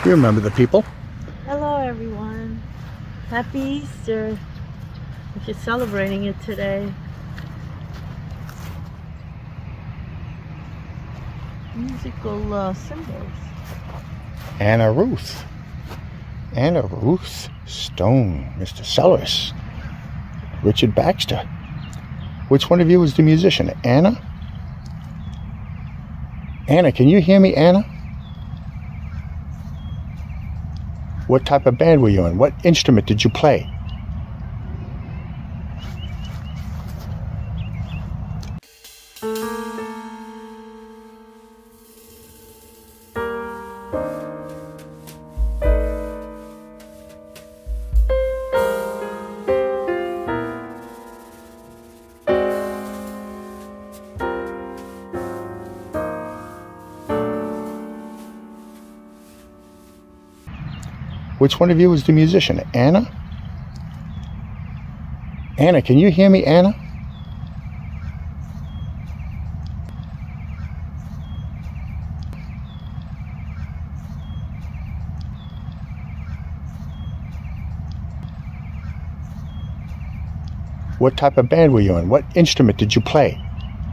You remember the people. Hello everyone. Happy Easter. If you're celebrating it today. Musical symbols. Anna Ruth Stone, Mr. Sellers, Richard Baxter. Which one of you is the musician? Anna? Anna, can you hear me, Anna? What type of band were you in? What instrument did you play? Which one of you is the musician? Anna? Anna, can you hear me, Anna? What type of band were you in? What instrument did you play?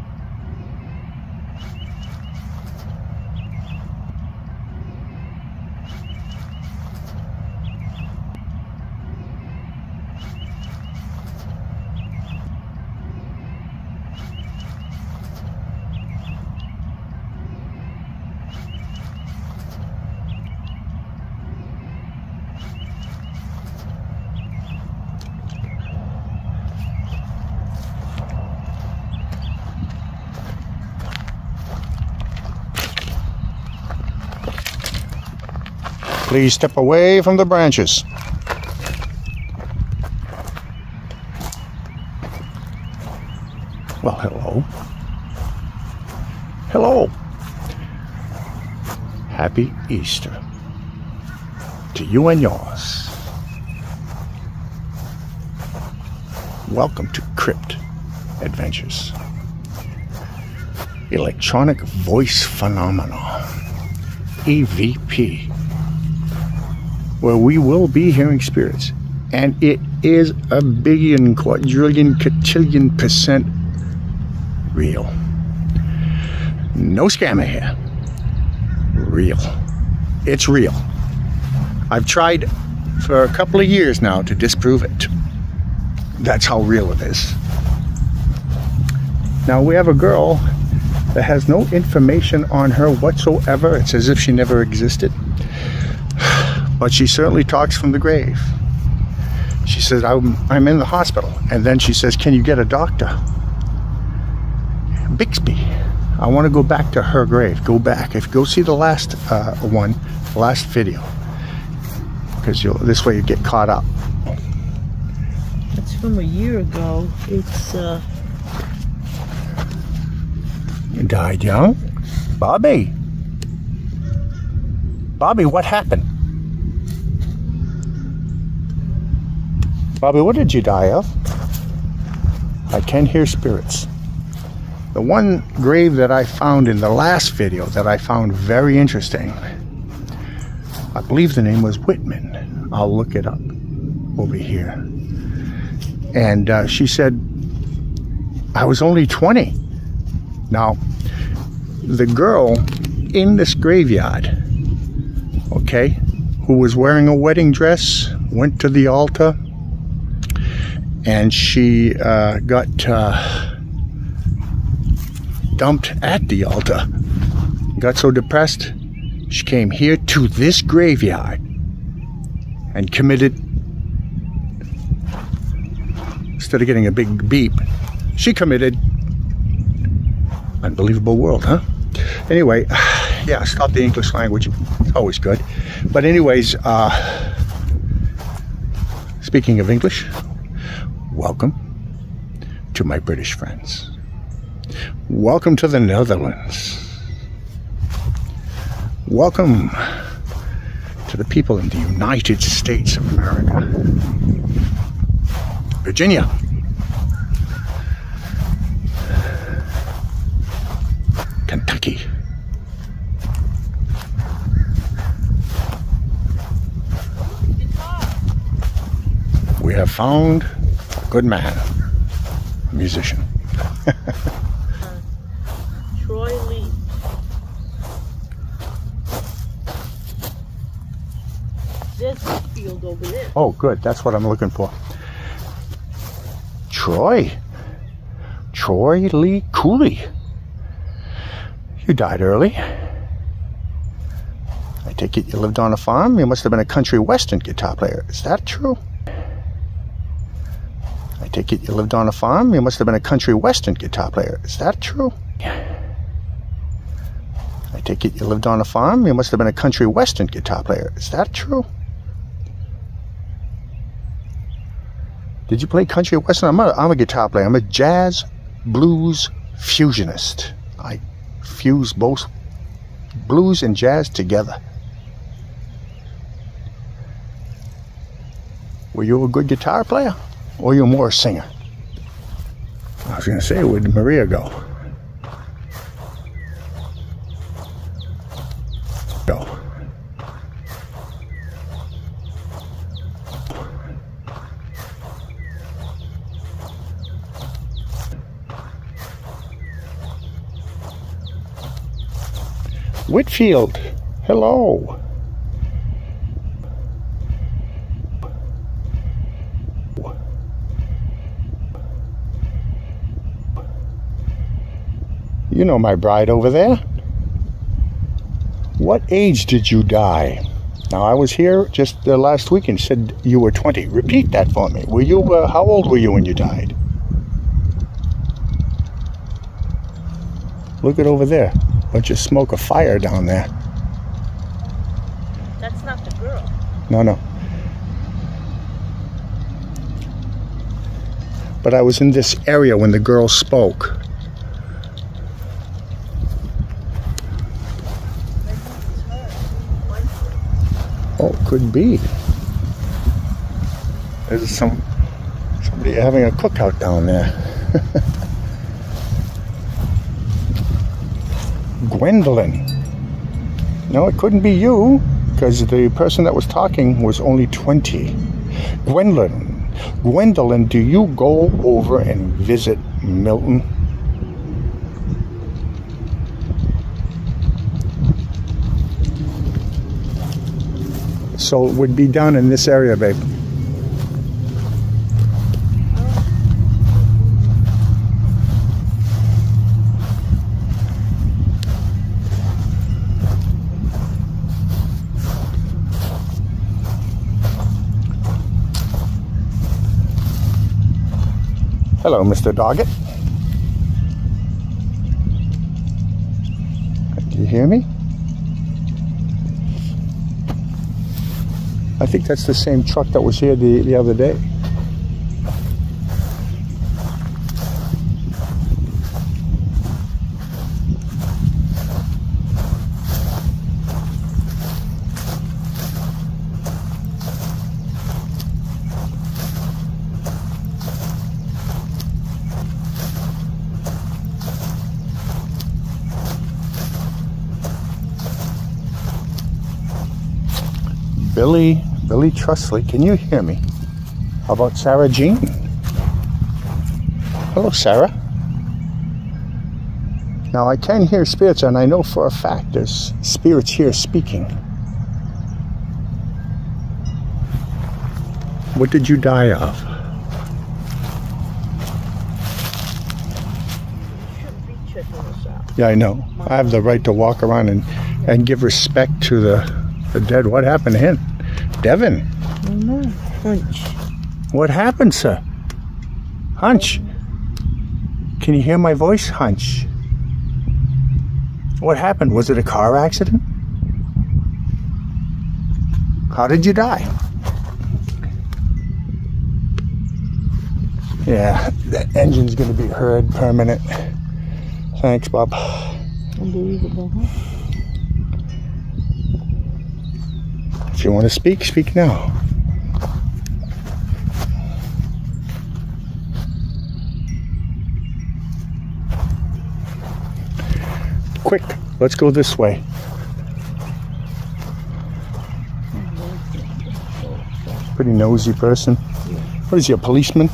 Please step away from the branches. Well, hello. Hello. Happy Easter to you and yours. Welcome to Crypt Adventures. Electronic Voice Phenomena, EVP, where we will be hearing spirits, and it is a billion, quadrillion, cotillion % real. No scammer here. Real. It's real. I've tried for a couple of years now to disprove it. That's how real it is. Now we have a girl that has no information on her whatsoever. It's as if she never existed. But she certainly talks from the grave. She says, I'm in the hospital. And then she says, can you get a doctor? Bixby. I want to go back to her grave. Go back. Go see the last one, the last video. Because this way you get caught up. That's from a year ago. It's You died young? Bobby. Bobby, what happened? Bobby, what did you die of? I can hear spirits. The one grave that I found in the last video that I found very interesting, I believe the name was Whitman. I'll look it up over here. And she said, I was only 20. Now, the girl in this graveyard, okay, who was wearing a wedding dress, went to the altar, and she got dumped at the altar. Got so depressed, she came here to this graveyard and committed, instead of getting a big beep, she committed, unbelievable world, huh? Anyway, yeah, stop the English language. It's always good. But anyways, speaking of English, welcome to my British friends. Welcome to the Netherlands. Welcome to the people in the United States of America. Virginia. Kentucky. have found a good man, a musician. Troy Lee. There's a field over there. Oh, good. That's what I'm looking for. Troy Lee Cooley. You died early. I take it you lived on a farm? You must have been a country western guitar player. Is that true? I take it you lived on a farm? You must have been a country western guitar player. Is that true? I take it you lived on a farm? You must have been a country western guitar player. Is that true? Did you play country western? I'm a guitar player. I'm a jazz blues fusionist. I fuse both blues and jazz together. Were you a good guitar player, or you more a singer? I was going to say, where'd Maria go? Whitfield, hello. You know my bride over there. What age did you die? Now, I was here just last week and said you were 20. Repeat that for me. Were you, how old were you when you died? Look at over there. Bunch of smoke, a fire down there. That's not the girl. No. But I was in this area when the girl spoke. Oh, could be. There's somebody having a cookout down there. Gwendolyn. No, it couldn't be you, because the person that was talking was only 20. Gwendolyn, do you go over and visit Milton? So it would be down in this area, babe. Hello, Mr. Doggett. Do you hear me? I think that's the same truck that was here the other day. Billy Trusley, can you hear me? How about Sarah Jean? Hello, Sarah. Now, I can hear spirits, and I know for a fact there's spirits here speaking. What did you die of? You shouldn't be checking us out. Yeah, I know. I have the right to walk around and give respect to the dead. What happened to him? Devin. Oh no, Hunch. What happened, sir? Hunch. Can you hear my voice, Hunch? What happened? Was it a car accident? How did you die? Yeah, that engine's going to be heard permanent. Thanks, Bob. Unbelievable, huh? If you want to speak, speak now. Quick, let's go this way. Pretty nosy person. What is he, a policeman?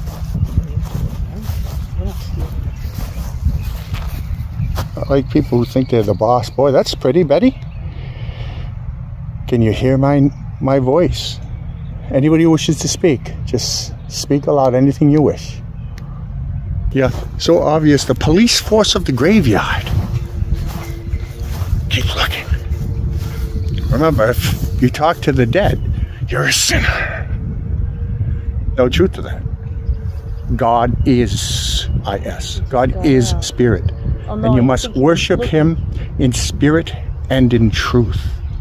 I like people who think they're the boss. Boy, that's pretty, Betty. Can you hear my voice? Anybody who wishes to speak, just speak aloud, anything you wish. Yeah, so obvious. The police force of the graveyard. Keep looking. Remember, if you talk to the dead, you're a sinner. No truth to that. God is I-S. God is spirit. Oh, no, and you must worship him in spirit and in truth.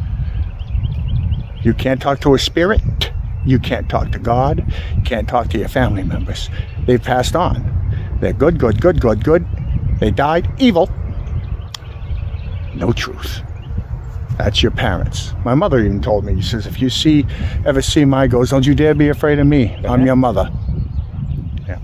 You can't talk to a spirit. You can't talk to God. You can't talk to your family members. They've passed on. They're good, good, good, good, good. They died evil. No truth. That's your parents. My mother even told me, she says, if you ever see my ghost, don't you dare be afraid of me. I'm your mother. Yeah.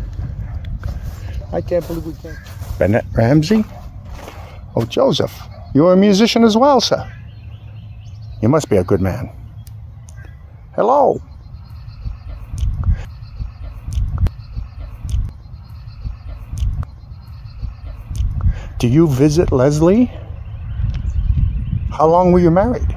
I can't believe we can't. Bennett Ramsey? Oh, Joseph, you're a musician as well, sir. You must be a good man. Hello. Do you visit Leslie? How long were you married?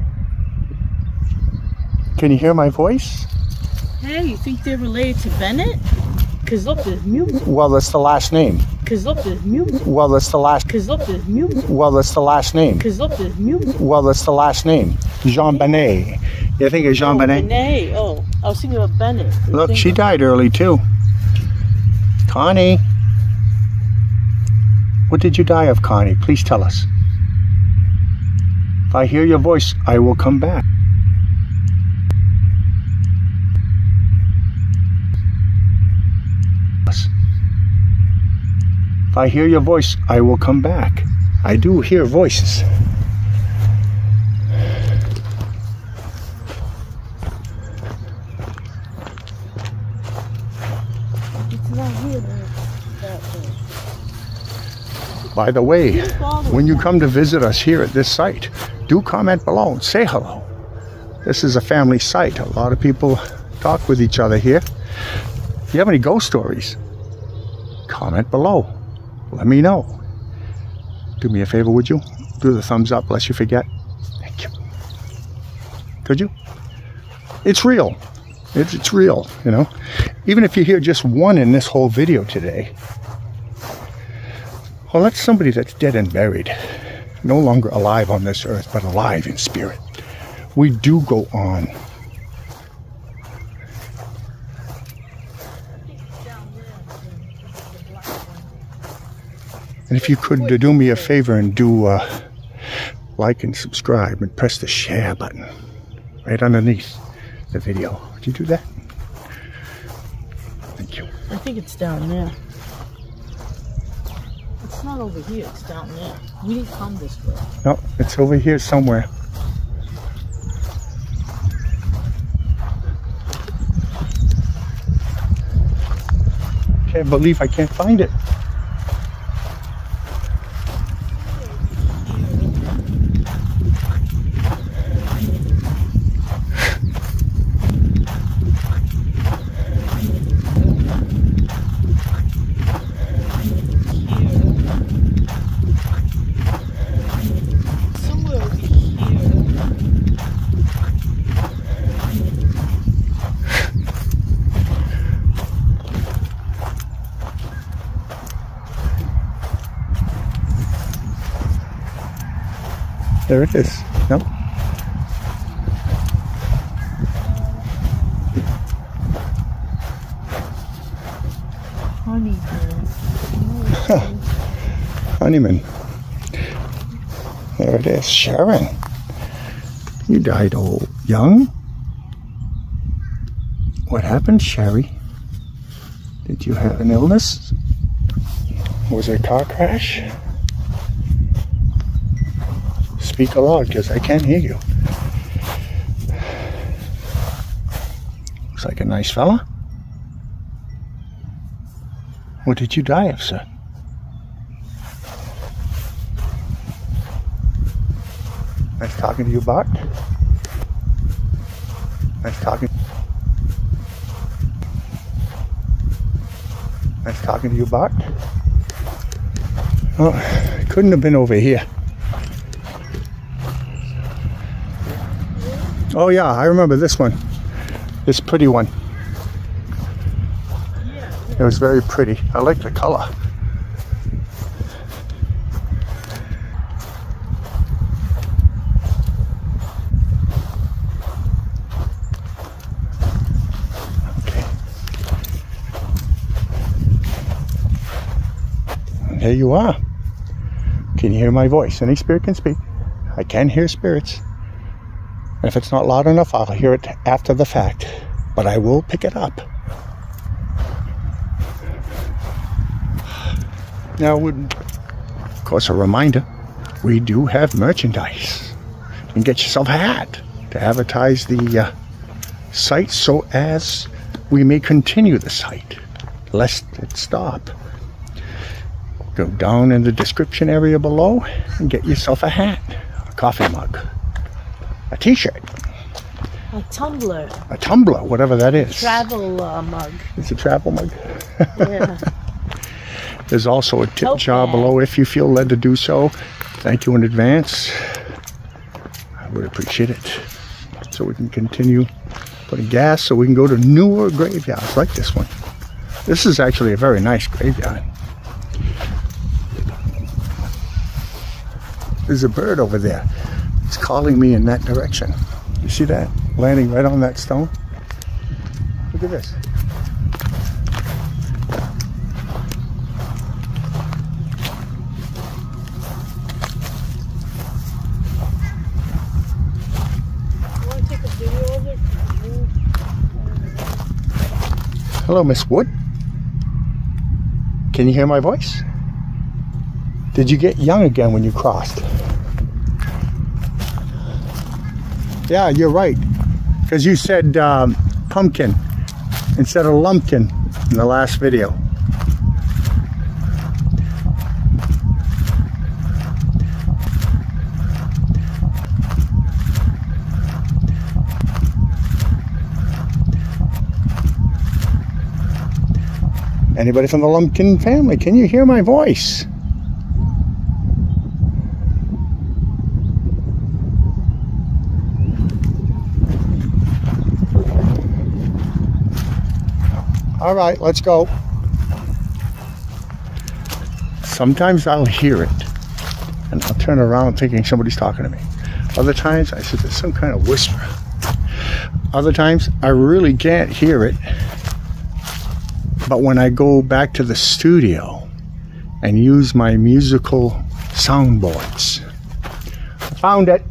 Can you hear my voice? Hey, you think they're related to Bennett? Because look, there's music. Well, that's the last name. Because look, there's music. Well, that's the last. Because look, there's music. Well, that's the last name. Because look, there's music. Well, that's the last name. Jean Benet. You think of Jean Benet? Benet. Oh, I was thinking of Bennett. Look, she died early too. Connie. What did you die of, Connie? Please tell us. If I hear your voice, I will come back. If I hear your voice, I will come back. I do hear voices. It's not here. By the way, when you come to visit us here at this site, do comment below and say hello. This is a family site. A lot of people talk with each other here. If you have any ghost stories, comment below. Let me know. Do me a favor, would you? Do the thumbs up, lest you forget. Thank you. Could you? It's real. It's real, you know. Even if you hear just one in this whole video today, well, that's somebody that's dead and buried. No longer alive on this earth, but alive in spirit. We do go on. And if you could do me a favor and do like and subscribe and press the share button right underneath the video. Would you do that? Thank you. I think it's down there. It's not over here, it's down there. We didn't come this way. No, it's over here somewhere. Can't believe I can't find it. There it is. Nope. Honeyman. There it is. Sharon. You died old young. What happened, Sherry? Did you have an illness? Was it a car crash? Speak aloud, because I can't hear you. Looks like a nice fella. What did you die of, sir? Nice talking to you, Bart. Nice talking. Nice talking to you, Bart. Oh, it couldn't have been over here. Oh yeah, I remember this one. This pretty one. It was very pretty. I like the color. There you are. Can you hear my voice? Any spirit can speak. I can hear spirits. And if it's not loud enough, I'll hear it after the fact. But I will pick it up. Now, of course, a reminder, we do have merchandise. You can get yourself a hat to advertise the site so as we may continue the site, lest it stop. Go down in the description area below and get yourself a hat, a coffee mug, a t-shirt, a tumbler, whatever that is. Travel mug. It's a travel mug. Yeah. There's also a tip jar below if you feel led to do so. Thank you in advance. I would appreciate it. So we can continue putting gas so we can go to newer graveyards like this one. This is actually a very nice graveyard. There's a bird over there. It's calling me in that direction. You see that? Landing right on that stone. Look at this. You want to take a video of it? Hello, Miss Wood. Can you hear my voice? Did you get young again when you crossed? Yeah, you're right. Because you said pumpkin instead of lumpkin in the last video. Anybody from the Lumpkin family, can you hear my voice? All right, let's go. Sometimes I'll hear it and I'll turn around thinking somebody's talking to me. Other times I said there's some kind of whisper. Other times I really can't hear it. But when I go back to the studio and use my musical soundboards, I found it.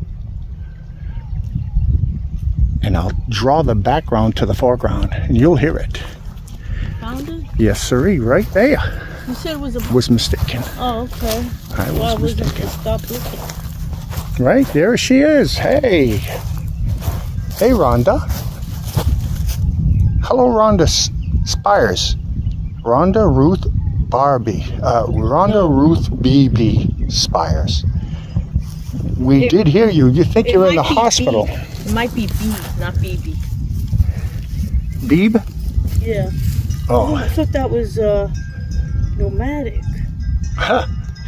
And I'll draw the background to the foreground and you'll hear it. Found it? Yes, sirree, right there. You said it was a... Was mistaken. Oh, okay. I was mistaken. Stop looking. Right, there she is. Hey. Hey, Rhonda. Hello, Rhonda Spires. Rhonda Ruth Barbie. Rhonda Ruth BB Spires. We did hear you. You think you're in the hospital. It might be Beeb, not BB. Beeb? Yeah. Oh. I thought that was nomadic. Huh.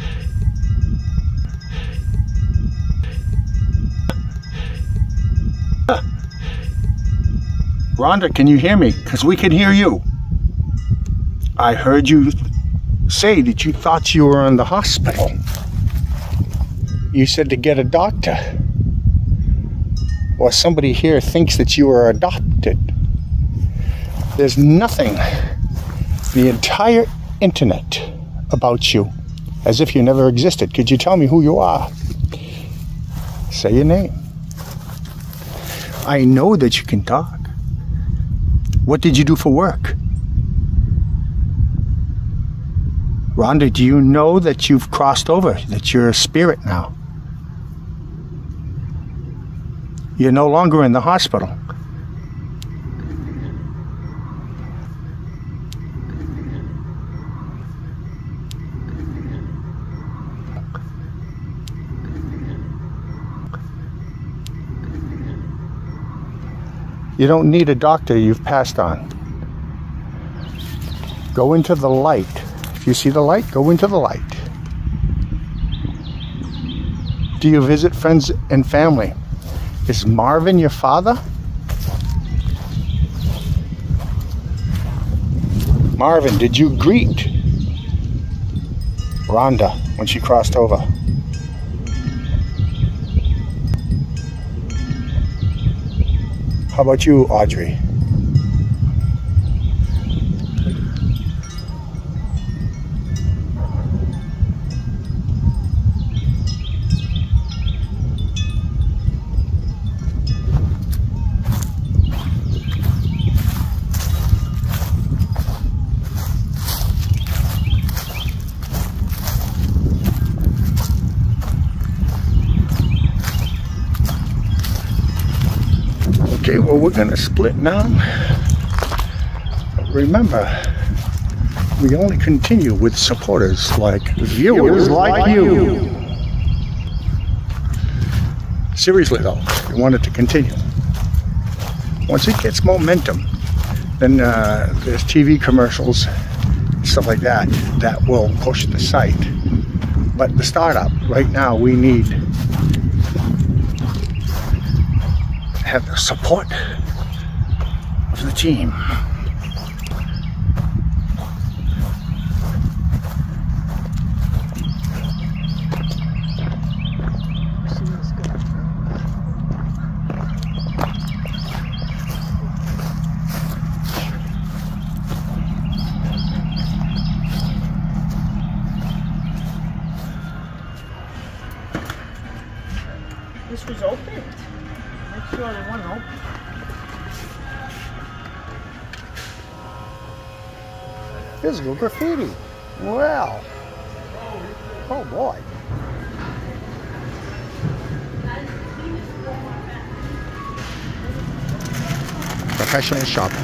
Rhonda, can you hear me? Because we can hear you. I heard you say that you thought you were in the hospital. You said to get a doctor. Or somebody here thinks that you were adopted. There's nothing, the entire internet, about you, as if you never existed. Could you tell me who you are? Say your name. I know that you can talk. What did you do for work? Rhonda, do you know that you've crossed over, that you're a spirit now? You're no longer in the hospital. You don't need a doctor, you've passed on. Go into the light. If you see the light, go into the light. Do you visit friends and family? Is Marvin your father? Marvin, did you greet Rhonda when she crossed over? How about you, Audrey? Okay, well, we're gonna split now. Remember, we only continue with supporters like viewers like you. Seriously though, we want it to continue. Once it gets momentum, then there's TV commercials, stuff like that, that will push the site. But the startup, right now, we need have the support of the team. This was open. Make sure they weren't open. Physical graffiti. Well. Oh boy. Professional shopper.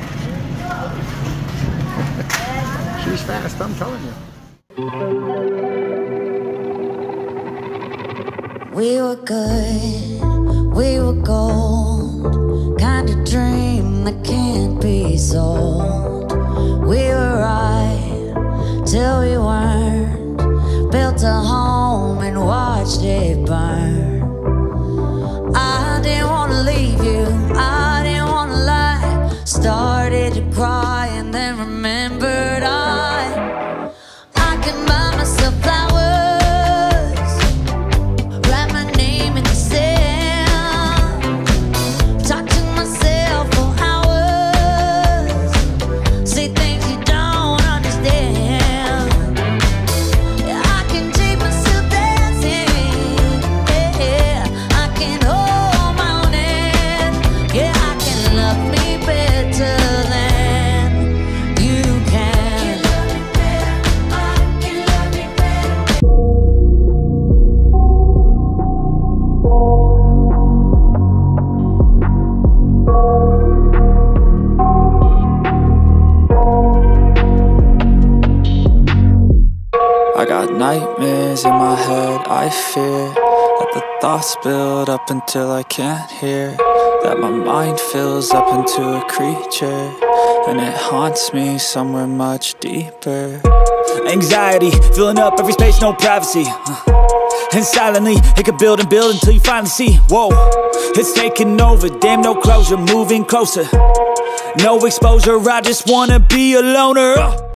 She's fast, I'm telling you. We were good, we were gold, kind of dream that can't be sold. We were right till we weren't, built a home and watched it burn. I didn't want to leave you, I didn't want to lie, started to cry and then remembered I can buy myself flowers. Nightmares in my head, I fear that the thoughts build up until I can't hear, that my mind fills up into a creature, and it haunts me somewhere much deeper. Anxiety, filling up every space, no privacy, and silently, it could build and build until you finally see, whoa, it's taking over, damn no closure, moving closer, no exposure, I just wanna be a loner.